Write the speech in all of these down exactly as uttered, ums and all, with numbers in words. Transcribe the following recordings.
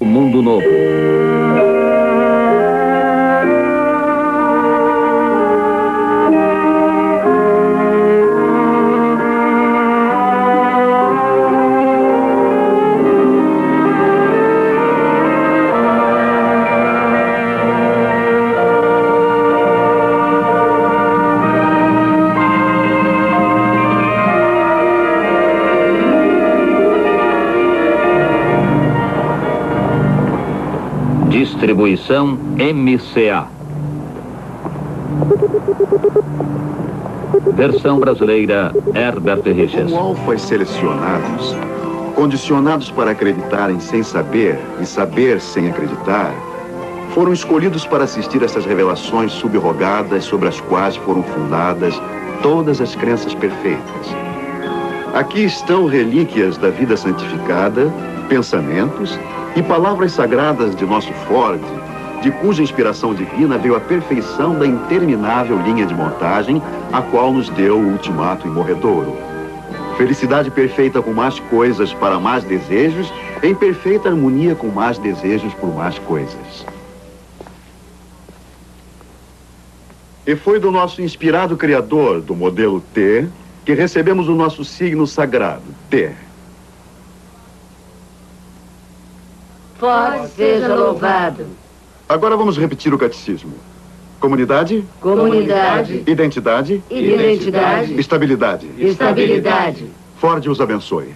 mundo novo. Distribuição M C A. Versão brasileira Herbert Richards. Como alfas selecionados, condicionados para acreditarem sem saber e saber sem acreditar, foram escolhidos para assistir a essas revelações subrogadas sobre as quais foram fundadas todas as crenças perfeitas. Aqui estão relíquias da vida santificada, pensamentos e palavras sagradas de nosso Ford, de cuja inspiração divina veio a perfeição da interminável linha de montagem, a qual nos deu o ultimato imorredouro. Felicidade perfeita com mais coisas para mais desejos, em perfeita harmonia com mais desejos por mais coisas. E foi do nosso inspirado criador, do modelo T, que recebemos o nosso signo sagrado, T. Ford seja louvado. Agora vamos repetir o catecismo. Comunidade. Comunidade. Identidade. Identidade. Estabilidade. Estabilidade. Ford os abençoe.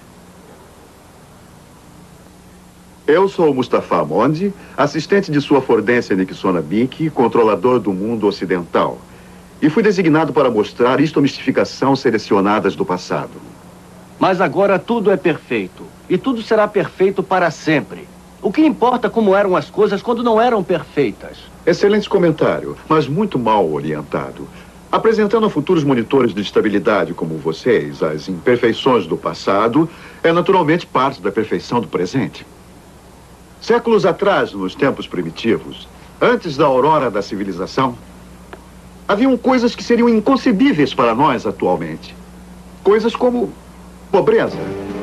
Eu sou Mustafa Mondi, assistente de sua Fordência Nixona Bic, controlador do mundo ocidental. E fui designado para mostrar istomistificação selecionadas do passado. Mas agora tudo é perfeito. E tudo será perfeito para sempre. O que importa como eram as coisas quando não eram perfeitas? Excelente comentário, mas muito mal orientado. Apresentando a futuros monitores de estabilidade como vocês as imperfeições do passado, é naturalmente parte da perfeição do presente. Séculos atrás, nos tempos primitivos, antes da aurora da civilização, haviam coisas que seriam inconcebíveis para nós atualmente. Coisas como pobreza.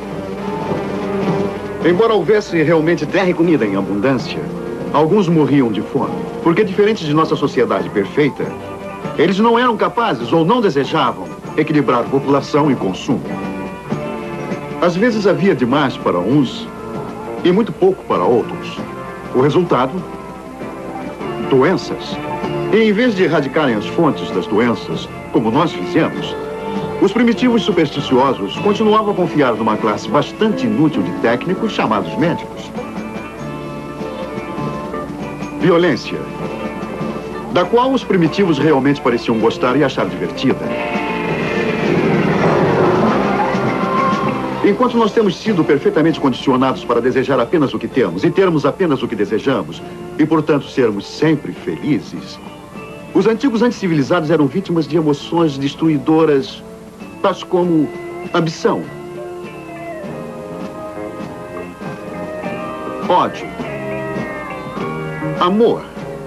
Embora houvesse realmente terra e comida em abundância, alguns morriam de fome, porque diferente de nossa sociedade perfeita, eles não eram capazes ou não desejavam equilibrar população e consumo. Às vezes havia demais para uns e muito pouco para outros. O resultado? Doenças. E em vez de erradicarem as fontes das doenças, como nós fizemos, os primitivos supersticiosos continuavam a confiar numa classe bastante inútil de técnicos chamados médicos. Violência, da qual os primitivos realmente pareciam gostar e achar divertida. Enquanto nós temos sido perfeitamente condicionados para desejar apenas o que temos e termos apenas o que desejamos, e portanto sermos sempre felizes, os antigos anticivilizados eram vítimas de emoções destruidoras, tais como ambição, ódio, amor,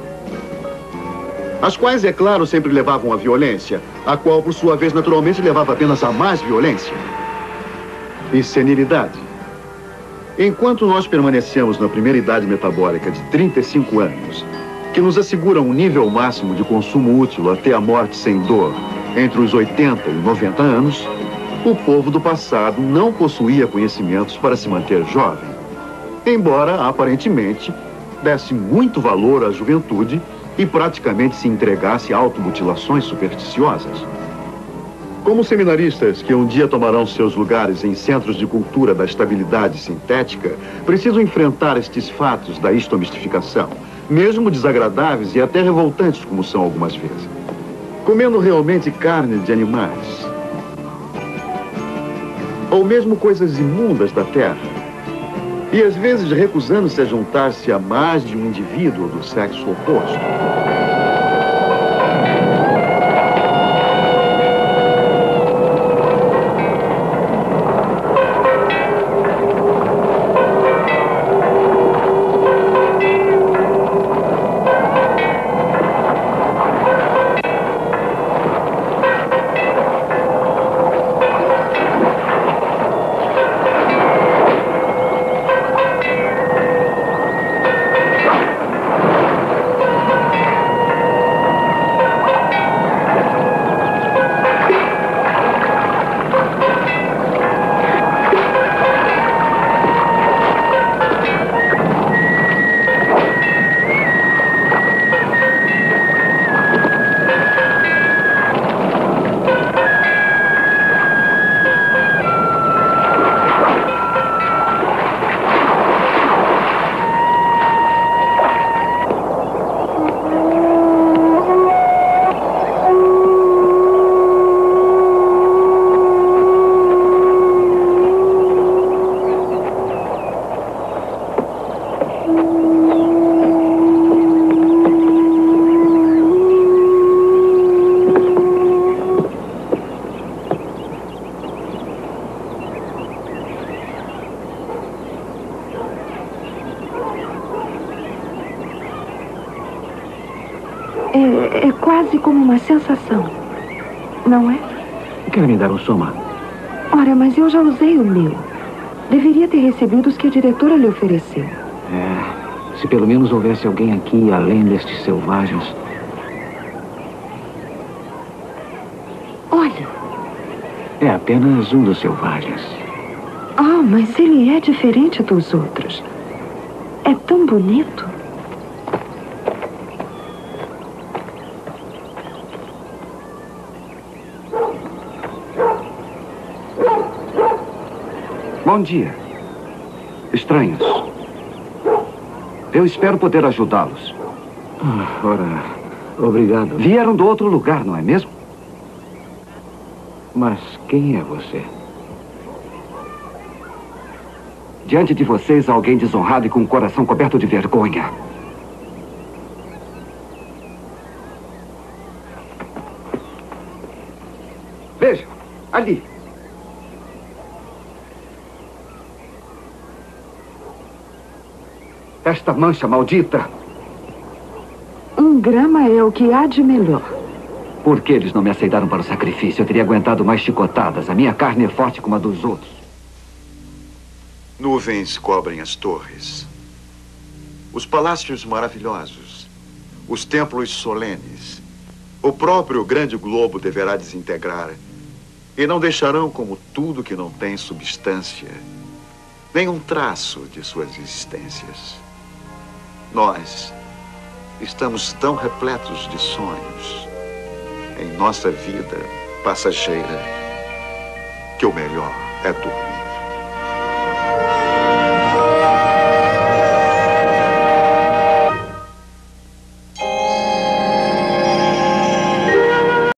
as quais, é claro, sempre levavam à violência, a qual, por sua vez, naturalmente levava apenas a mais violência. E senilidade. Enquanto nós permanecemos na primeira idade metabólica de trinta e cinco anos, que nos assegura um nível máximo de consumo útil até a morte sem dor, entre os oitenta e noventa anos, o povo do passado não possuía conhecimentos para se manter jovem, embora, aparentemente, desse muito valor à juventude e praticamente se entregasse a automutilações supersticiosas. Como seminaristas que um dia tomarão seus lugares em centros de cultura da estabilidade sintética, preciso enfrentar estes fatos da istomistificação, mesmo desagradáveis e até revoltantes como são algumas vezes. Comendo realmente carne de animais, ou mesmo coisas imundas da terra, e às vezes recusando-se a juntar-se a mais de um indivíduo do sexo oposto. É, é quase como uma sensação, não é? Quer me dar um soma? Ora, mas eu já usei o meu. Deveria ter recebido os que a diretora lhe ofereceu. É, se pelo menos houvesse alguém aqui além destes selvagens. Olha. É apenas um dos selvagens. Ah, mas ele é diferente dos outros. É tão bonito. Bom dia. Estranhos. Eu espero poder ajudá-los. Ah, ora, obrigado. Vieram do outro lugar, não é mesmo? Mas quem é você? Diante de vocês, há alguém desonrado e com o coração coberto de vergonha. Veja, ali. Esta mancha maldita. Um grama é o que há de melhor. Por que eles não me aceitaram para o sacrifício? Eu teria aguentado mais chicotadas. A minha carne é forte como a dos outros. Nuvens cobrem as torres. Os palácios maravilhosos. Os templos solenes. O próprio grande globo deverá desintegrar. E não deixarão como tudo que não tem substância. Nem um traço de suas existências. Nós estamos tão repletos de sonhos em nossa vida passageira que o melhor é dormir.